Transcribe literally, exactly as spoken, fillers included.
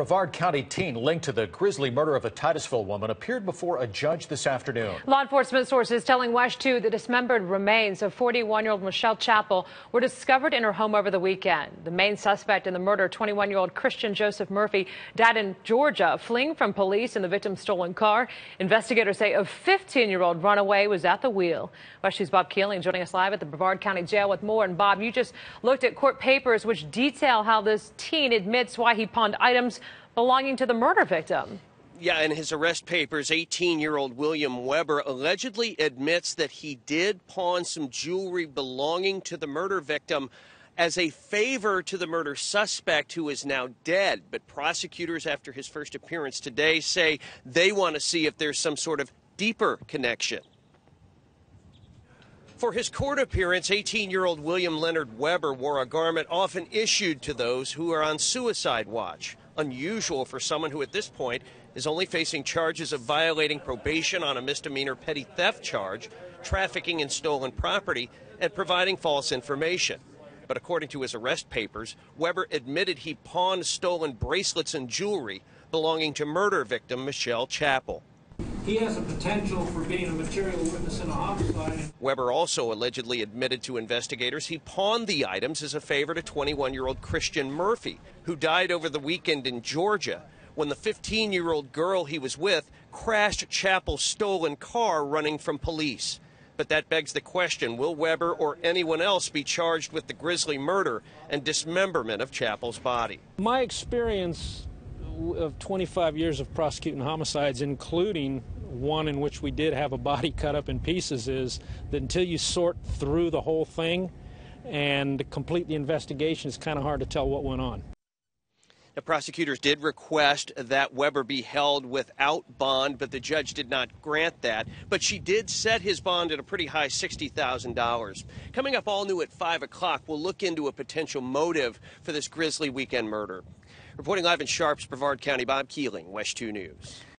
Brevard County teen linked to the grisly murder of a Titusville woman appeared before a judge this afternoon. Law enforcement sources telling WESH two the dismembered remains of forty-one-year-old Michelle Chappell were discovered in her home over the weekend. The main suspect in the murder, twenty-one-year-old Christian Joseph Murphy, died in Georgia, fleeing from police in the victim's stolen car. Investigators say a fifteen-year-old runaway was at the wheel. WESH two's Bob Keeling joining us live at the Brevard County Jail with more. And Bob, you just looked at court papers which detail how this teen admits why he pawned items belonging to the murder victim. Yeah, in his arrest papers, eighteen-year-old William Weber allegedly admits that he did pawn some jewelry belonging to the murder victim as a favor to the murder suspect, who is now dead. But prosecutors, after his first appearance today, say they want to see if there's some sort of deeper connection. For his court appearance, eighteen-year-old William Leonard Weber wore a garment often issued to those who are on suicide watch. Unusual for someone who at this point is only facing charges of violating probation on a misdemeanor petty theft charge, trafficking in stolen property, and providing false information. But according to his arrest papers, Weber admitted he pawned stolen bracelets and jewelry belonging to murder victim Michelle Chappell. He has a potential for being a material witness in a homicide. Weber also allegedly admitted to investigators he pawned the items as a favor to twenty-one-year-old Christian Murphy, who died over the weekend in Georgia when the fifteen-year-old girl he was with crashed Chappell's stolen car running from police. But that begs the question, will Weber or anyone else be charged with the grisly murder and dismemberment of Chappell's body? My experience of twenty-five years of prosecuting homicides, including one in which we did have a body cut up in pieces, is that until you sort through the whole thing and complete the investigation, it's kind of hard to tell what went on. The prosecutors did request that Weber be held without bond, but the judge did not grant that. But she did set his bond at a pretty high sixty thousand dollars. Coming up all new at five o'clock, we'll look into a potential motive for this grisly weekend murder. Reporting live in Sharps, Brevard County, Bob Keeling, WESH two News.